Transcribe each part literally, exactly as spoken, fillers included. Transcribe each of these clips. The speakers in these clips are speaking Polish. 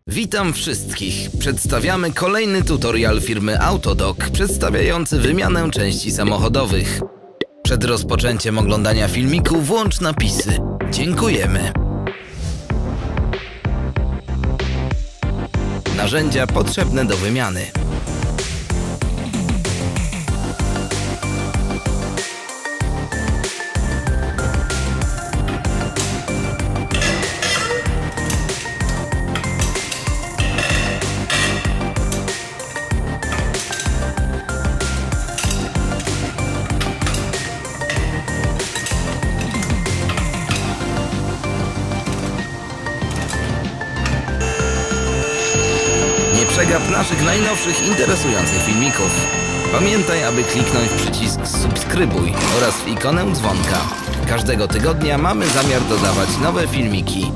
Witam wszystkich. Przedstawiamy kolejny tutorial firmy Autodoc przedstawiający wymianę części samochodowych. Przed rozpoczęciem oglądania filmiku włącz napisy. Dziękujemy. Narzędzia potrzebne do wymiany. Nie przegap naszych najnowszych, interesujących filmików. Pamiętaj, aby kliknąć w przycisk subskrybuj oraz w ikonę dzwonka. Każdego tygodnia mamy zamiar dodawać nowe filmiki.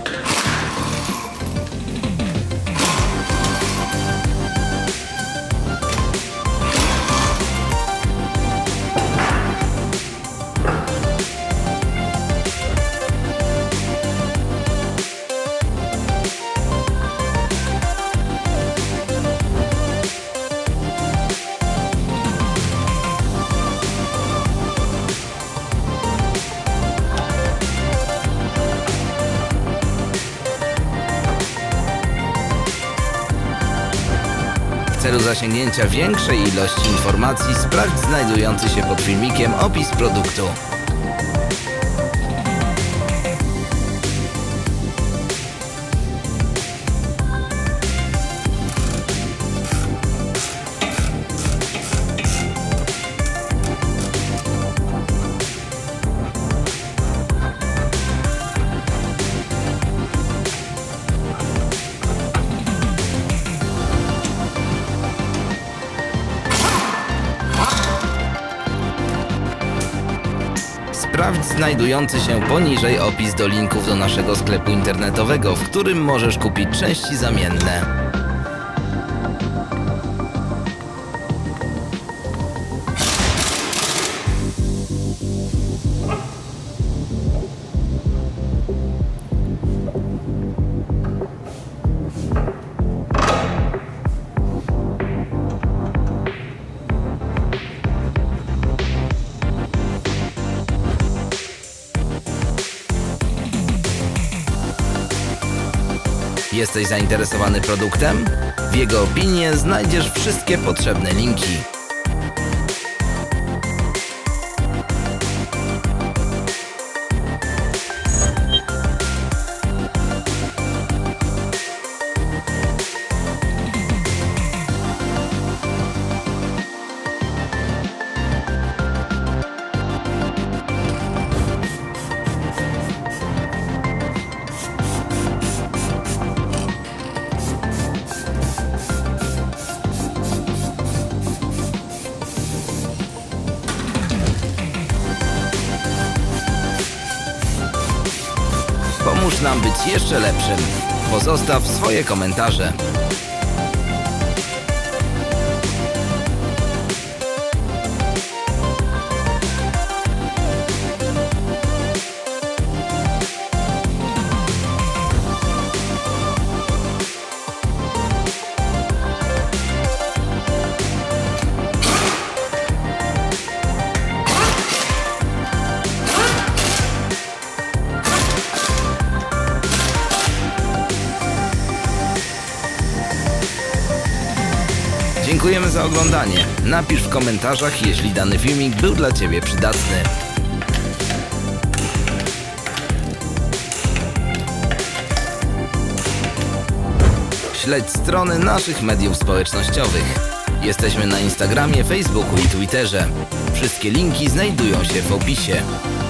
W celu zasięgnięcia większej ilości informacji sprawdź znajdujący się pod filmikiem opis produktu. Sprawdź znajdujący się poniżej opis do linków do naszego sklepu internetowego, w którym możesz kupić części zamienne. Jesteś zainteresowany produktem? W jego opinie znajdziesz wszystkie potrzebne linki. Pomóż nam być jeszcze lepszym. Pozostaw swoje komentarze. Dziękujemy za oglądanie. Napisz w komentarzach, jeśli dany filmik był dla Ciebie przydatny. Śledź strony naszych mediów społecznościowych. Jesteśmy na Instagramie, Facebooku i Twitterze. Wszystkie linki znajdują się w opisie.